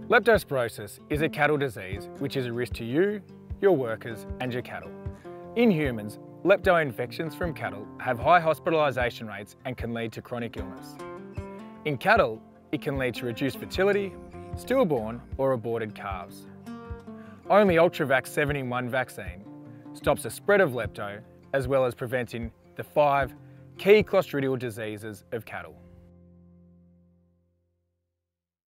Leptospirosis is a cattle disease which is a risk to you, your workers and your cattle. In humans, lepto infections from cattle have high hospitalisation rates and can lead to chronic illness. In cattle, it can lead to reduced fertility, stillborn or aborted calves. Only Ultravax 7-in-1 vaccine stops the spread of lepto as well as preventing the 5 key clostridial diseases of cattle.